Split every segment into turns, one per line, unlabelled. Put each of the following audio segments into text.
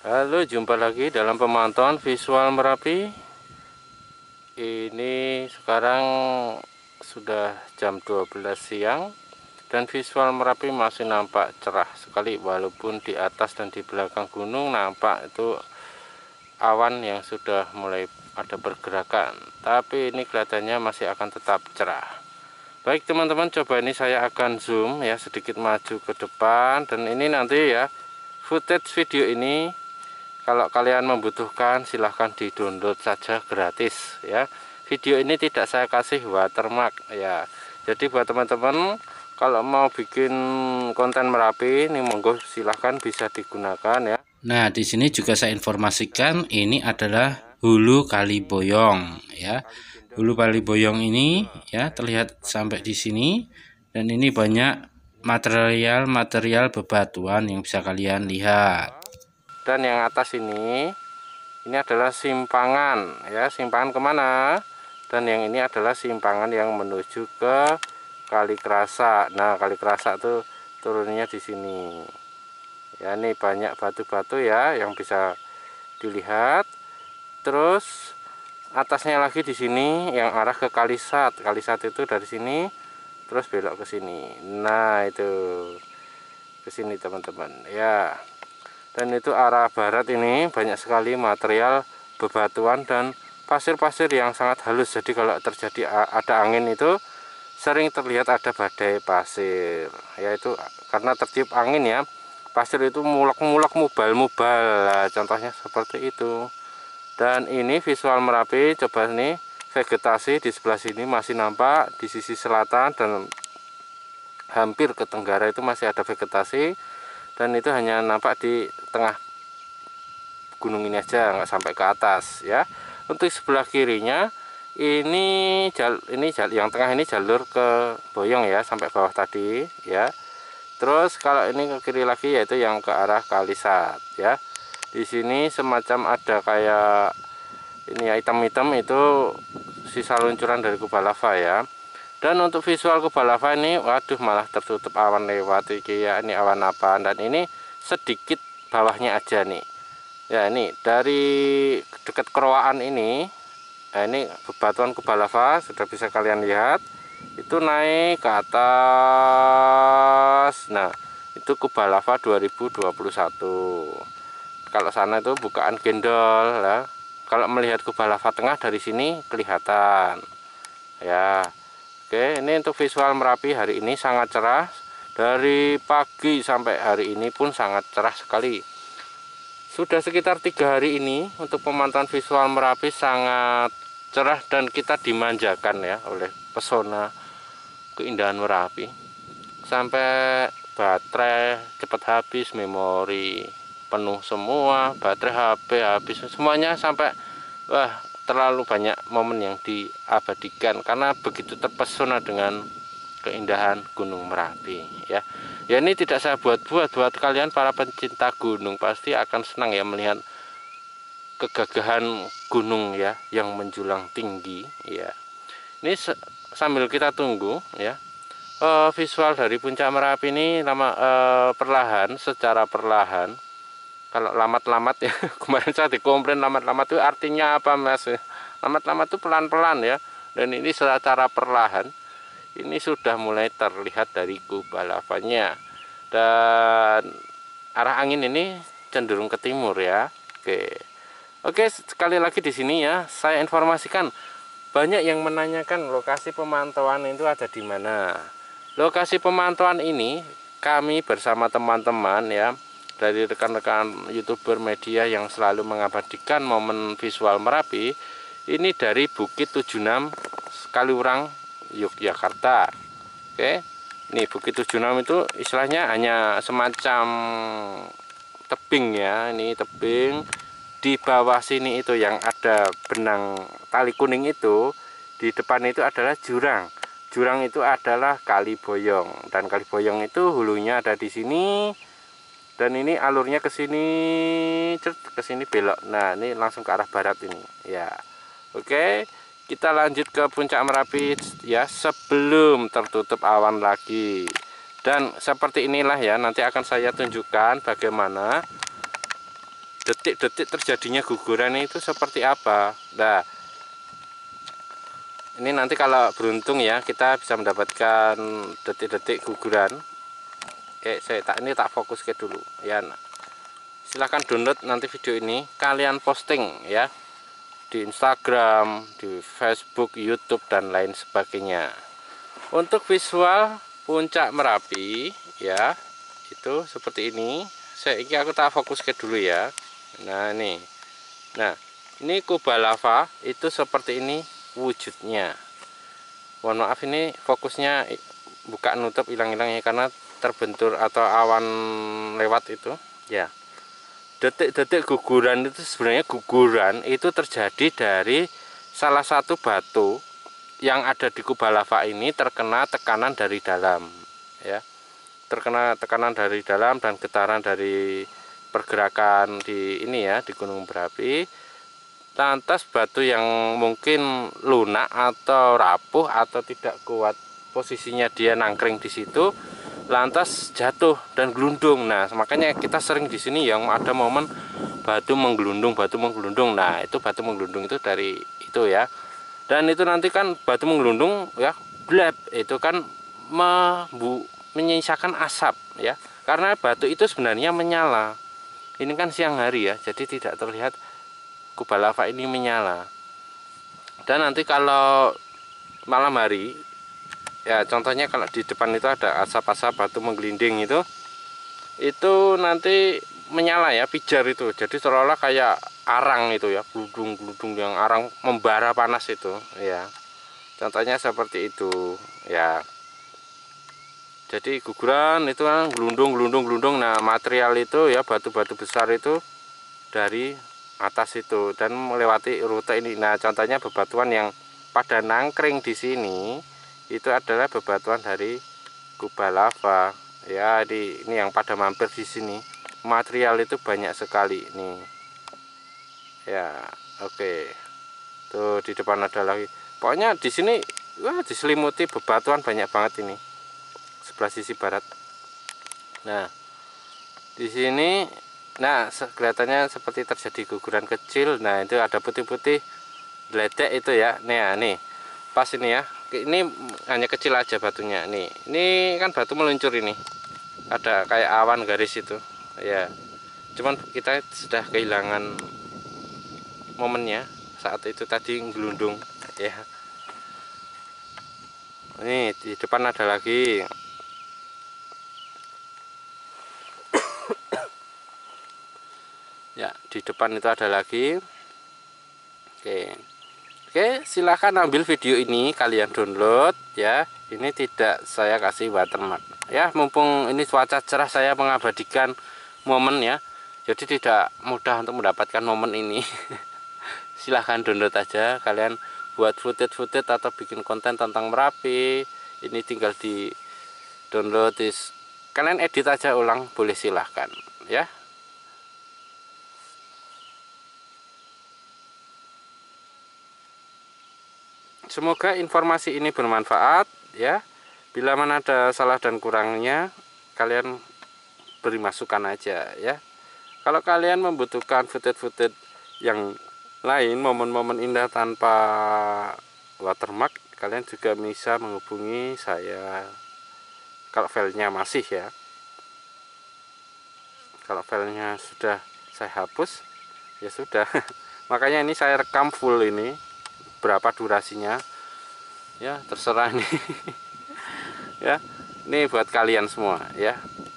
Halo, jumpa lagi dalam pemantauan visual Merapi. Ini sekarang sudah jam 12 siang dan visual Merapi masih nampak cerah sekali, walaupun di atas dan di belakang gunung nampak itu awan yang sudah mulai ada pergerakan, tapi ini kelihatannya masih akan tetap cerah. Baik teman-teman, coba ini saya akan zoom ya sedikit maju ke depan, dan ini nanti ya footage video ini kalau kalian membutuhkan silahkan di-download saja gratis ya. Video ini tidak saya kasih watermark ya. Jadi buat teman-teman kalau mau bikin konten Merapi ini monggo silahkan bisa digunakan ya.
Nah, di sini juga saya informasikan ini adalah Hulu Kali Boyong ya. Hulu Kali Boyong ini ya terlihat sampai di sini, dan ini banyak material bebatuan yang bisa kalian lihat.
Dan yang atas ini adalah simpangan ya, simpangan kemana? Dan yang ini adalah simpangan yang menuju ke Kali Krasa. Nah, Kali Krasa tuh turunnya di sini. Ya, ini banyak batu-batu ya yang bisa dilihat. Terus atasnya lagi di sini yang arah ke Kalisat. Kalisat itu dari sini terus belok ke sini. Nah, itu ke sini teman-teman ya. Dan itu arah barat ini banyak sekali material bebatuan dan pasir-pasir yang sangat halus. Jadi kalau terjadi ada angin itu sering terlihat ada badai pasir, yaitu karena tertiup angin ya, pasir itu mulak-mulak, mubal-mubal. Nah, contohnya seperti itu. Dan ini visual Merapi, coba nih vegetasi di sebelah sini masih nampak, di sisi selatan dan hampir ke tenggara itu masih ada vegetasi, dan itu hanya nampak di tengah gunung ini aja, nggak sampai ke atas ya. Untuk sebelah kirinya ini yang tengah ini jalur ke Boyong ya, sampai bawah tadi ya. Terus kalau ini ke kiri lagi yaitu yang ke arah Kalisat ya. Di sini semacam ada kayak ini ya, hitam-hitam itu sisa luncuran dari kubah lava ya. Dan untuk visual kubah lava ini, waduh, malah tertutup awan lewat iki ya. Ini awan apa? Dan ini sedikit bawahnya aja nih. Ya, ini dari dekat kerowaan ini. Nah, ini bebatuan kubah lava sudah bisa kalian lihat. Itu naik ke atas. Nah, itu kubah lava 2021. Kalau sana itu bukaan gendol ya. Kalau melihat kubah lava tengah dari sini kelihatan. Ya. Oke, ini untuk visual Merapi hari ini sangat cerah. Dari pagi sampai hari ini pun sangat cerah sekali. Sudah sekitar 3 hari ini untuk pemantauan visual Merapi sangat cerah, dan kita dimanjakan ya oleh pesona keindahan Merapi. Sampai baterai cepat habis, memori penuh semua, baterai HP habis semuanya, sampai wah, terlalu banyak momen yang diabadikan karena begitu terpesona dengan keindahan Gunung Merapi ya. Ya, ini tidak saya buat-buat, buat kalian para pencinta gunung pasti akan senang ya melihat kegagahan gunung ya yang menjulang tinggi ya. Ini sambil kita tunggu ya, visual dari puncak Merapi ini secara perlahan. Kalau lamat-lamat ya, kemarin saya dikomplain lamat-lamat itu artinya apa mas? Lamat-lamat itu pelan-pelan ya, dan ini secara perlahan ini sudah mulai terlihat dari kubah lavanya, dan arah angin ini cenderung ke timur ya. Oke, sekali lagi di sini ya saya informasikan, banyak yang menanyakan lokasi pemantauan itu ada di mana. Lokasi pemantauan ini kami bersama teman-teman ya, dari rekan-rekan YouTuber media yang selalu mengabadikan momen visual Merapi, ini dari Bukit 76 Kaliurang, Yogyakarta. Oke, ini Bukit 76 itu istilahnya hanya semacam tebing ya, ini tebing. Di bawah sini itu yang ada benang tali kuning itu, di depan itu adalah jurang. Jurang itu adalah Kali Boyong, dan Kali Boyong itu hulunya ada di sini. Dan ini alurnya ke sini, ke sini belok. Nah, ini langsung ke arah barat ini. Ya. Oke, kita lanjut ke puncak Merapi ya sebelum tertutup awan lagi. Dan seperti inilah ya, nanti akan saya tunjukkan bagaimana detik-detik terjadinya guguran itu seperti apa. Nah, ini nanti kalau beruntung ya kita bisa mendapatkan detik-detik guguran. Ini tak fokus ke dulu ya. Nah, silahkan download nanti video ini, kalian posting ya di Instagram, di Facebook, YouTube dan lain sebagainya. Untuk visual puncak Merapi ya, itu seperti ini. Aku tak fokus ke dulu ya. Nah ini kubah lava itu seperti ini wujudnya. Mohon maaf ini fokusnya buka nutup hilang-hilang ya, karena terbentur atau awan lewat itu ya. Detik-detik guguran itu sebenarnya guguran itu terjadi dari salah satu batu yang ada di kubah lava ini terkena tekanan dari dalam ya. Terkena tekanan dari dalam dan getaran dari pergerakan di ini ya, di gunung berapi. Lantas batu yang mungkin lunak atau rapuh atau tidak kuat posisinya dia nangkring di situ, lantas jatuh dan gelundung. Nah, makanya kita sering di sini yang ada momen batu menggelundung. Nah, itu batu menggelundung itu dari itu ya. Dan itu nanti kan batu menggelundung ya, blab, itu kan menyisakan asap ya. Karena batu itu sebenarnya menyala. Ini kan siang hari ya, jadi tidak terlihat kubah lava ini menyala. Dan nanti kalau malam hari ya, contohnya kalau di depan itu ada asap-asap batu menggelinding itu nanti menyala ya, pijar itu. Jadi seolah-olah kayak arang itu ya, gludung-gludung yang arang membara panas itu ya. Contohnya seperti itu ya. Jadi guguran itu kan gelundung. Nah, material itu ya, batu-batu besar itu dari atas itu dan melewati rute ini. Nah, contohnya bebatuan yang pada nangkring di sini itu adalah bebatuan dari kubah lava ya. Ini yang pada mampir di sini, material itu banyak sekali nih ya. Oke, tuh di depan ada lagi. Pokoknya di sini wah, diselimuti bebatuan banyak banget ini sebelah sisi barat. Nah, di sini kelihatannya seperti terjadi guguran kecil. Nah, itu ada putih-putih ledek itu ya. Nih pas ini ya, ini hanya kecil aja batunya. Ini kan batu meluncur, ini ada kayak awan garis itu ya. Cuman kita sudah kehilangan momennya saat itu tadi gelundung ya. Ini di depan ada lagi. Ya, di depan itu ada lagi. Oke, silahkan ambil video ini, kalian download ya. Ini tidak saya kasih watermark ya, mumpung ini cuaca cerah saya mengabadikan momen ya. Jadi tidak mudah untuk mendapatkan momen ini. Silahkan download aja, kalian buat footage atau bikin konten tentang Merapi. Ini tinggal di download, kalian edit aja ulang, boleh, silahkan ya. Semoga informasi ini bermanfaat ya. Bila mana ada salah dan kurangnya, kalian beri masukan aja ya. Kalau kalian membutuhkan footage yang lain, momen-momen indah tanpa watermark, kalian juga bisa menghubungi saya kalau filenya masih ya. Kalau filenya sudah saya hapus ya sudah. Makanya ini saya rekam full ini. Berapa durasinya ya, terserah nih. Ya, ini buat kalian semua ya.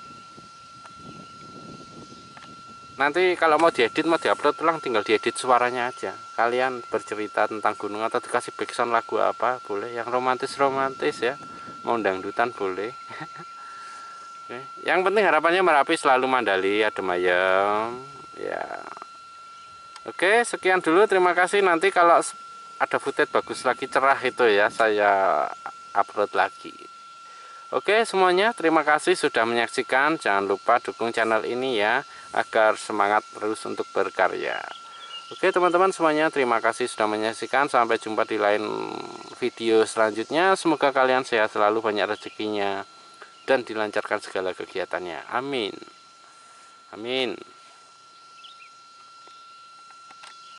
Nanti kalau mau diedit, mau diupload ulang, tinggal diedit suaranya aja. Kalian bercerita tentang gunung atau dikasih background lagu apa boleh, yang romantis ya, mau dangdutan boleh. Oke. Yang penting harapannya Merapi selalu mandali, adem ayem ya. Oke, sekian dulu, terima kasih. Nanti kalau ada footage bagus lagi, cerah itu ya, saya upload lagi. Oke semuanya, terima kasih sudah menyaksikan. Jangan lupa dukung channel ini ya, agar semangat terus untuk berkarya. Oke teman-teman semuanya, terima kasih sudah menyaksikan. Sampai jumpa di lain video selanjutnya. Semoga kalian sehat selalu, banyak rezekinya, dan dilancarkan segala kegiatannya. Amin. Amin.